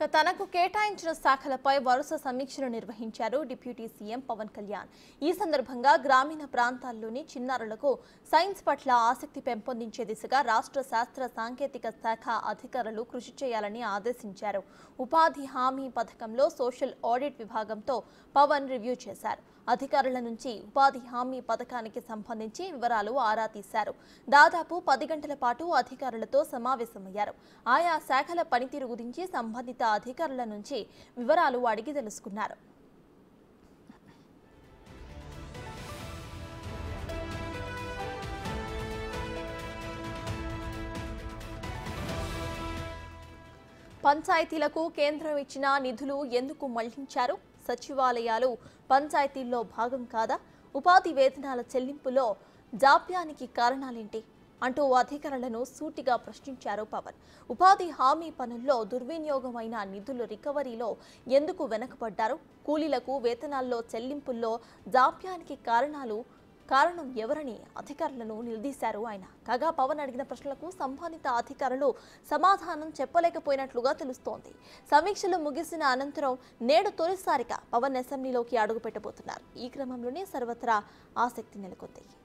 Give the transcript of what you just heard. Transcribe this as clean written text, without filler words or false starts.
తనకు కేటాయించిన శాఖలపై వరుస సమీక్షలు నిర్వహించారు డిప్యూటీ సీఎం పవన్ కళ్యాణ్. ఈ సందర్భంగా గ్రామీణ ప్రాంతాల్లోని చిన్నారులకు సైన్స్ పట్ల ఆసక్తి పెంపొందించే దిశగా రాష్ట్ర శాస్త్ర సాంకేతిక శాఖ అధికారులు కృషి చేయాలని ఆదేశించారు. ఉపాధి హామీ పథకంలో సోషల్ ఆడిట్ విభాగంతో పవన్ రివ్యూ చేశారు. అధికారుల నుంచి ఉపాధి హామీ పథకానికి సంబంధించి వివరాలు ఆరా తీశారు. దాదాపు 10 గంటల పాటు అధికారులతో సమావేశమయ్యారు. ఆయా శాఖల పనితీరు గురించి సంబంధిత అధికారుల నుంచి వివరాలు అడిగి తెలుసుకున్నారు. పంచాయతీలకు కేంద్రం ఇచ్చిన నిధులు ఎందుకు మళ్లించారు? సచివాలయాలు పంచాయతీల్లో భాగం కాదా? ఉపాధి వేతనాల చెల్లింపులో జాప్యానికి కారణాలేంటి అంటూ అధికారులను సూటిగా ప్రశ్నించారు పవన్. ఉపాధి హామీ పనుల్లో దుర్వినియోగమైన నిధుల రికవరీలో ఎందుకు వెనకబడ్డారు? కూలీలకు వేతనాల్లో చెల్లింపుల్లో జాప్యానికి కారణం ఎవరని అధికారులను నిలదీశారు ఆయన. కాగా పవన్ అడిగిన ప్రశ్నలకు సంబంధిత అధికారులు సమాధానం చెప్పలేకపోయినట్లుగా తెలుస్తోంది. సమీక్షలు ముగిసిన అనంతరం నేడు తొలిసారిగా పవన్ అసెంబ్లీలోకి అడుగుపెట్టబోతున్నారు. ఈ క్రమంలోనే సర్వత్రా ఆసక్తి నెలకొంది.